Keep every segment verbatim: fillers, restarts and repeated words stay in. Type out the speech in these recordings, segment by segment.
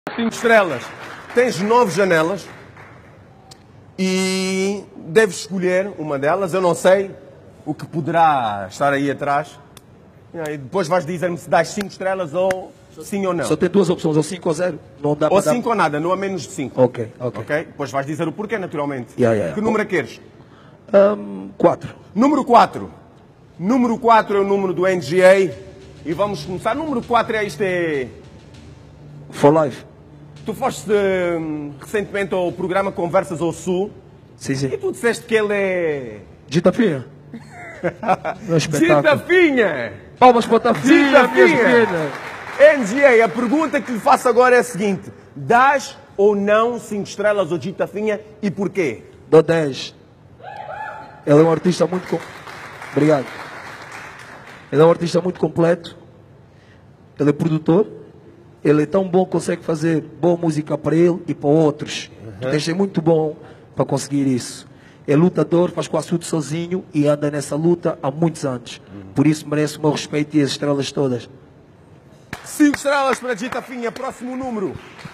Cinco estrelas. Tens nove janelas e deves escolher uma delas. Eu não sei o que poderá estar aí atrás. E depois vais dizer-me se dás cinco estrelas ou sim ou não. Só tem duas opções, ou cinco ou zero. Não dá ou para cinco dar... ou nada, não há menos de cinco. Ok, ok. Ok? Depois vais dizer o porquê, naturalmente. Yeah, yeah, yeah. Que número é que queres? Um, quatro. Número quatro. Número quatro é o número do N G A. E vamos começar. Número quatro é isto é... For Life. Tu foste hum, recentemente ao programa Conversas ao Sul. Sim, sim. E tu disseste que ele é... Gita Finha. Meu espetáculo. Gita Finha! Palmas para a Tafinha, Gita minhas Finha! meninas. N G A, a pergunta que lhe faço agora é a seguinte. Dás ou não cinco estrelas ao Gita Finha e porquê? Dou dez. Ele é um artista muito... Com... Obrigado. Ele é um artista muito completo. Ele é produtor. Ele é tão bom que consegue fazer boa música para ele e para outros. Uhum. Tem que ser muito bom para conseguir isso. É lutador, faz quase tudo sozinho e anda nessa luta há muitos anos. Uhum. Por isso merece o meu respeito e as estrelas todas. Cinco estrelas para Gita Finha. Próximo número.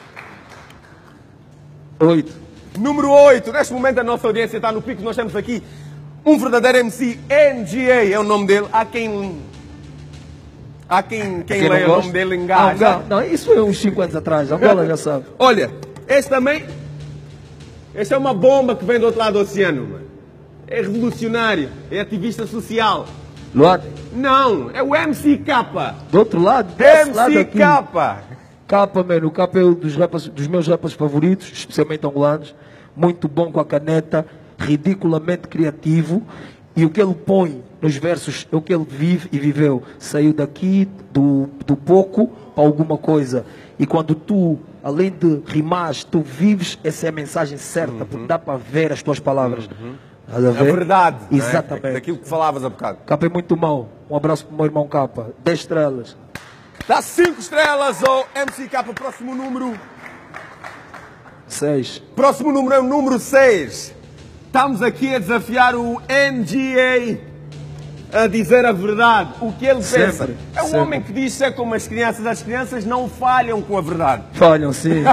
Oito. Número oito. Neste momento a nossa audiência está no pico. Nós temos aqui um verdadeiro M C. N G A é o nome dele. Há quem... Há quem, quem, quem leia o nome dele engaja. Ah, não, isso foi uns cinco anos atrás. A Angola já sabe. Olha, este também... Este é uma bomba que vem do outro lado do oceano, mano. É revolucionário. É ativista social. Luado? Não, é o M C K. Do outro lado? M C K. K, mano. O K é um dos, rappers, dos meus rappers favoritos, especialmente angolanos. Muito bom com a caneta, ridiculamente criativo. E o que ele põe nos versos é o que ele vive e viveu. Saiu daqui, do, do pouco, para alguma coisa. E quando tu, além de rimar, tu vives, essa é a mensagem certa, uhum. Porque dá para ver as tuas palavras. Uhum. A verdade. Exatamente. É? Daquilo que falavas há bocado. Capa é muito mau. Um abraço para o meu irmão Capa. dez estrelas. Dá cinco estrelas ao M C K. Próximo número. seis. Próximo número é o número seis. Estamos aqui a desafiar o N G A a dizer a verdade, o que ele sempre, pensa. É um sempre. homem que diz que é como as crianças. As crianças não falham com a verdade. Falham, sim.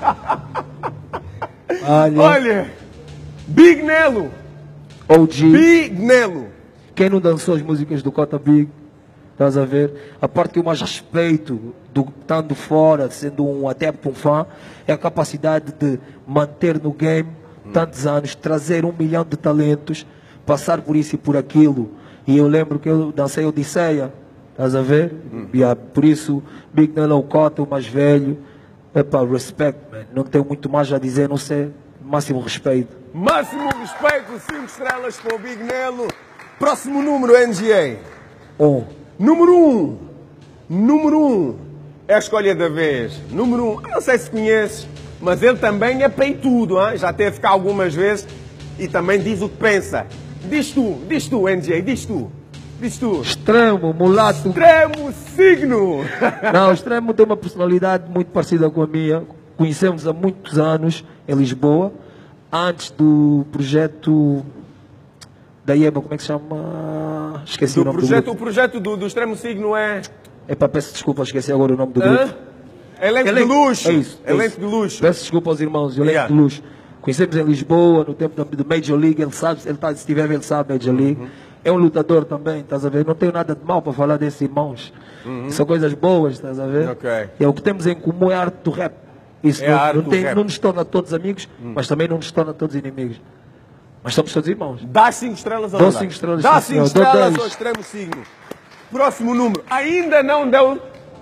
Olha. Olha, Big Nelo. O G. Big Nelo. Quem não dançou as músicas do Cota Big? Estás a ver? A parte que eu mais respeito, do, estando fora, sendo um adepto, um fã, é a capacidade de manter no game tantos anos, trazer um milhão de talentos, passar por isso e por aquilo. E eu lembro que eu dancei Odisseia, estás a ver? Hum. E, por isso, Big Nelo Cota, o mais velho, é para respect, man. Não tenho muito mais a dizer, não sei, máximo respeito. Máximo respeito, cinco estrelas para o Big Nelo. Próximo número, N G A. Um. Número um. Número um. É a escolha da vez. Número um. Não sei se conheces, mas ele também é peitudo, hein? Já teve cá algumas vezes e também diz o que pensa. Diz tu, diz tu, N G A, diz tu. Diz tu. Extremo, mulato. Extremo signo. Não, o Extremo tem uma personalidade muito parecida com a minha. Conhecemos há muitos anos em Lisboa, antes do projeto da IEBA, como é que se chama? Esqueci do o nome projeto, do grupo. O projeto do, do Extremo Signo é... Epá, peço desculpa, esqueci agora o nome do grupo. Elenco, Elenco de luxo. É isso. É Elenco isso. de luxo. Peço desculpa aos irmãos, Elenco yeah. de luxo. Conhecemos em Lisboa, no tempo do Major League, ele sabe, ele tá, se estiver ele sabe Major League. Uhum. É um lutador também, estás a ver? Não tenho nada de mal para falar desses irmãos. Uhum. São coisas boas, estás a ver? Okay. E é o que temos em comum é a arte do rap. Isso é não, a arte não, do tem, rap. não nos torna todos amigos, uhum. Mas também não nos torna todos inimigos. Mas somos todos irmãos. Dá cinco estrelas ao Dou cinco estrelas. Dá cinco estrelas ao Extremo Signo. Próximo número. Ainda não deu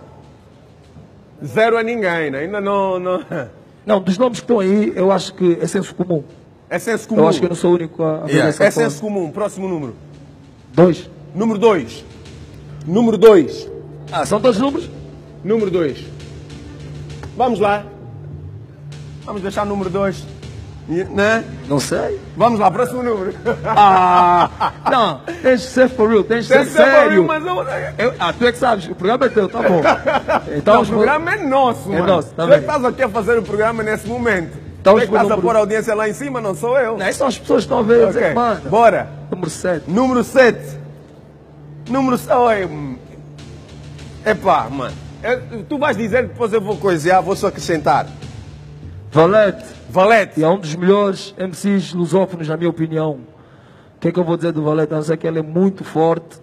zero a ninguém, né? Ainda não, não... Não, dos nomes que estão aí, eu acho que é senso comum. É senso comum. Eu acho que eu não sou o único a, a yeah. essa É forma. senso comum. Próximo número. Dois. Número dois. Número dois. Ah, são dois números? Número dois. Vamos lá. Vamos deixar o número dois. Né? Não sei. Vamos lá, próximo número. Ah, não, tens de ser for real, tens de ser sério. Mas não... eu, ah, tu é que sabes, o programa é teu, tá bom. Então, não, o programa é nosso, é mano. nosso, tá tu bem. é que estás aqui a fazer o programa nesse momento. Então, tu é que estás número... a pôr a audiência lá em cima, não sou eu. Não, são as pessoas que estão a ver, okay. dizer, mano. Bora. Número sete. Número sete. Número sete. Epá, mano. É, tu vais dizer que depois eu vou coisear, vou só acrescentar. Valete. Valete. E é um dos melhores M Cs lusófonos, na minha opinião. O que é que eu vou dizer do Valete? A não ser que ele é muito forte.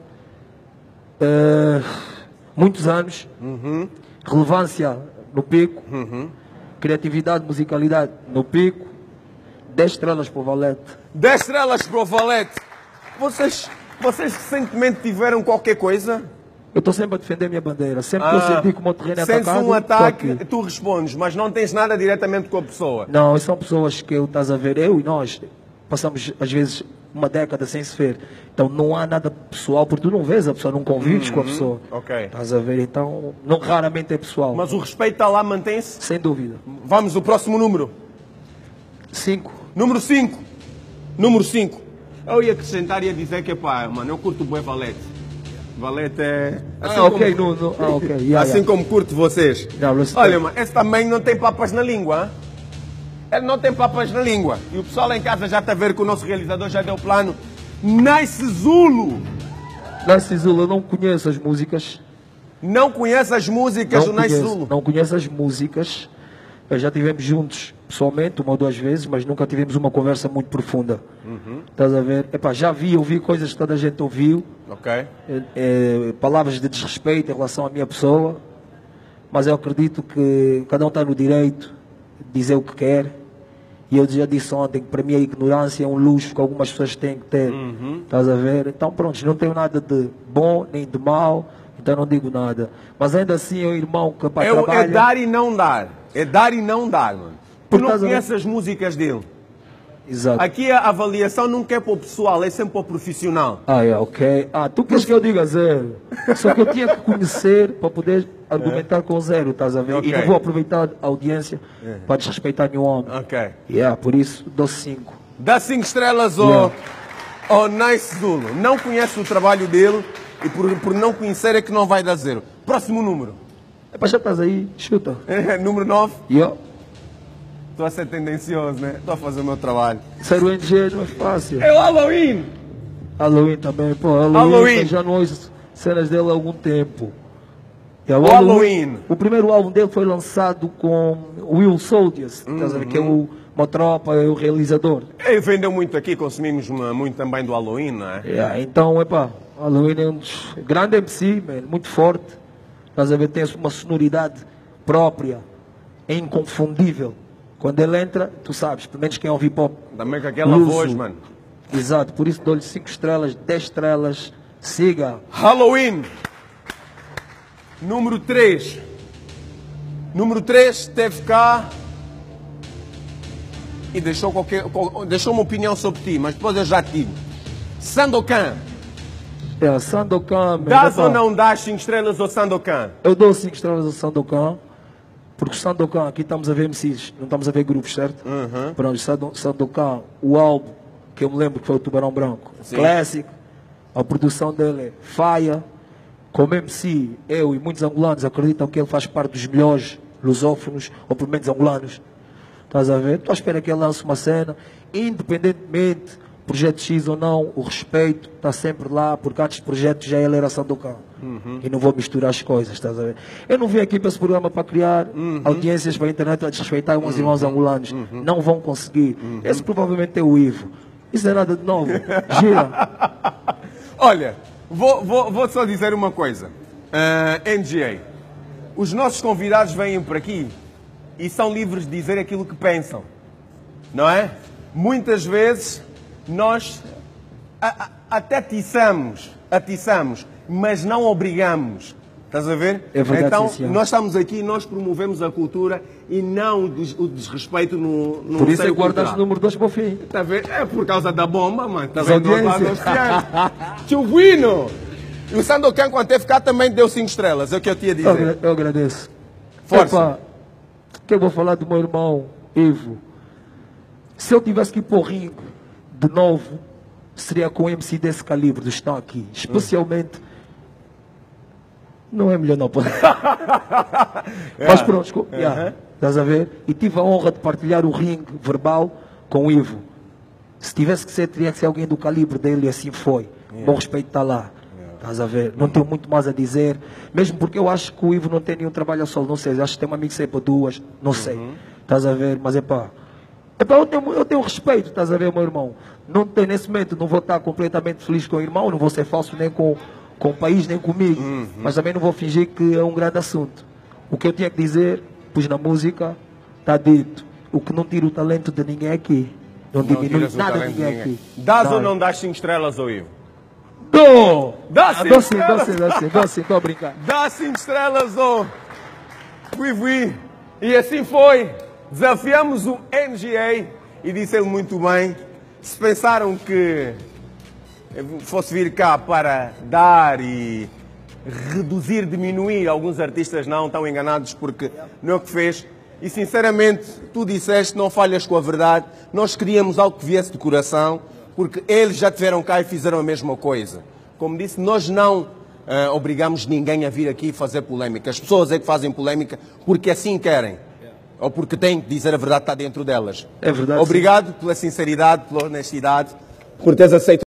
Uh, muitos anos. Uhum. Relevância no pico. Uhum. Criatividade, musicalidade no pico. dez estrelas para o Valete. dez estrelas para o Valete. Vocês, vocês recentemente tiveram qualquer coisa? Eu estou sempre a defender a minha bandeira. Sempre que Ah, eu senti que o meu terreno é sentes atacado, um ataque, tô aqui. tu respondes, mas não tens nada diretamente com a pessoa. Não, são pessoas que eu, estás a ver, eu e nós passamos às vezes uma década sem se ver. Então não há nada pessoal, porque tu não vês a pessoa, não convives Uhum. com a pessoa. Ok. Estás a ver? Então não, raramente é pessoal. Mas o respeito está lá, mantém-se? Sem dúvida. Vamos, o próximo número. Cinco. Número cinco. Número cinco. Eu ia acrescentar e ia dizer que, pá, mano, eu curto o bué Valete. Valete é... Assim Ah, ok, como, no, no, ah, ok. Yeah, assim yeah. como curto vocês. Yeah, let's Olha, take. mano, esse também não tem papas na língua, hein? Ele não tem papas na língua. E o pessoal lá em casa já está a ver que o nosso realizador já deu plano. Nice Zulu. Nice Zulu, eu não conheço as músicas. Não conhece as músicas Não do Nice conheço, Zulu? não conheço as músicas. Eh, Já estivemos juntos pessoalmente, uma ou duas vezes, mas nunca tivemos uma conversa muito profunda. Uhum. Estás a ver? Epá, já vi, ouvi coisas que toda a gente ouviu. Ok. Eh, eh, palavras de desrespeito em relação à minha pessoa. Mas eu acredito que cada um está no direito de dizer o que quer. E eu já disse ontem que para mim a ignorância é um luxo que algumas pessoas têm que ter. Uhum. Estás a ver? Então pronto, não tenho nada de bom nem de mal, então não digo nada. Mas ainda assim é um irmão que para É, o- trabalha... é dar e não dar. É dar e não dar, mano. Tu Por não causa conheces as músicas dele. Exato. Aqui a avaliação nunca é para o pessoal, é sempre para o profissional. Ah, é, ok. Ah, tu queres que eu diga zero? Só que eu tinha que conhecer para poder argumentar com zero, estás a ver? Ok. E não vou aproveitar a audiência É. para desrespeitar nenhum homem. Ok. Yeah, por isso dou cinco. Dá cinco estrelas ao, Yeah. ao Nice Zulu. Não conhece o trabalho dele e por, por não conhecer é que não vai dar zero. Próximo número. Epá, já estás aí, chuta. Número nove. E eu, Estou a ser tendencioso, né? Estou a fazer o meu trabalho. ser o N G não é fácil. É o Halloween. Halloween também, pô. Halloween, Halloween. já não ouço cenas dele há algum tempo. É, O Halloween. O primeiro álbum dele foi lançado com Will Soldiers, estás a ver, que é o, uma tropa, é o realizador. Ele vendeu muito aqui, consumimos uma- muito também do Halloween, não é? Yeah, então, epá, Halloween é um dos grande M C, man, muito forte. Estás a ver, tem uma sonoridade própria, é inconfundível. Quando ele entra, tu sabes, pelo menos quem ouve hip hop. Também com aquela Luso. voz, mano. Exato, por isso dou-lhe cinco estrelas, dez estrelas, siga. Halloween. Número três. Número três teve cá e deixou, qualquer, qual- deixou uma opinião sobre ti, mas depois eu já te digo. Sandokan. É, Sandokan, man, Dás epá, ou não dás cinco estrelas ao Sandokan? Eu dou cinco estrelas ao Sandokan, porque o Sandokan, aqui estamos a ver M Cs, não estamos a ver grupos, certo? Uhum. Pronto, Sando- Sandokan, o álbum, que eu me lembro que foi o Tubarão Branco, Sim. clássico, a produção dele é faia, como M C, eu e muitos angolanos acreditam que ele faz parte dos melhores lusófonos, ou pelo menos angolanos. Estás a ver? Estou à espera que ele lance uma cena, independentemente, projeto X ou não, o respeito está sempre lá, porque antes do projeto já ele era Sandokan. Uhum. E não vou misturar as coisas, estás a ver? Eu não vim aqui para esse programa para criar Uhum. audiências para a internet a desrespeitar uns irmãos angolanos. Não vão conseguir. Esse provavelmente é o Ivo. Isso não é nada de novo. Gira. Olha, vou, vou, vou só dizer uma coisa. Ah, N G A, os nossos convidados vêm por aqui e são livres de dizer aquilo que pensam. Não é? Muitas vezes nós a- a- até atiçamos, atiçamos, mas não obrigamos. Estás a ver? É verdade, então, sim, senhor. nós estamos aqui e nós promovemos a cultura e não o des- o desrespeito no, no Por isso é seio que guardaste cultural. o número dois para o fim. Está a ver? É por causa da bomba, mano. Está Das vendo? Do outro lado do audiências. oceano. Chuguino! E o Sandokan, quando teve cá, também deu cinco estrelas. É o que eu tinha a Eu, agra- dizer. eu agradeço. Força. Epá, o que eu vou falar do meu irmão, Ivo? Se eu tivesse que ir para o ringue de novo, seria com um M C desse calibre, dos que estão aqui. Especialmente. Não é melhor não. pô. Mas pronto, esco- yeah, estás a ver? E tive a honra de partilhar o ringue verbal com o Ivo. Se tivesse que ser, teria que ser alguém do calibre dele e assim foi. Bom respeito está lá. Estás a ver? Não tenho muito mais a dizer. Mesmo porque eu acho que o Ivo não tem nenhum trabalho a solo. Não sei. Acho que tem uma mixtape para duas. Não sei. Uhum. Estás a ver? Mas é pá. É pá, eu tenho, eu tenho respeito. Estás a ver, meu irmão? Não tenho, nesse momento, não vou estar completamente feliz com o irmão. Não vou ser falso nem com, com o país, nem comigo. Uhum. Mas também não vou fingir que é um grande assunto. O que eu tinha que dizer, pois na música, está dito. O que não tira o talento de ninguém aqui. Não, não diminui nada de ninguém, ninguém aqui. Dás Dá. ou não dás cinco estrelas ao Ivo? Dou! Dá Ah, dou sim, dou sim, dou sim, dou sim, estou a brincar. Dá cinco estrelas ao Ivo. E assim foi. Desafiamos o N G A e disse ele muito bem. Se pensaram que fosse vir cá para dar e reduzir, diminuir alguns artistas, não, estão enganados porque não é o que fez. E sinceramente, tu disseste, não falhas com a verdade, nós queríamos algo que viesse de coração, porque eles já tiveram cá e fizeram a mesma coisa. Como disse, nós não uh, obrigamos ninguém a vir aqui fazer polémica. As pessoas é que fazem polémica porque assim querem. Ou porque têm que dizer a verdade que está dentro delas. É verdade. Obrigado sim. pela sinceridade, pela honestidade, por teres aceito.